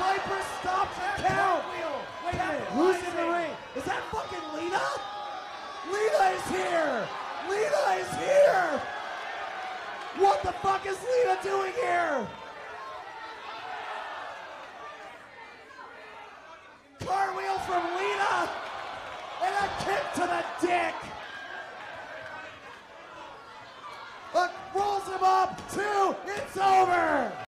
Viper stopped the count. Wait a minute, who's in the ring? Is that fucking Lita? Lita is here! Lita is here! What the fuck is Lita doing here? Cartwheel from Lita and a kick to the dick. Look, rolls him up, 2, it's over.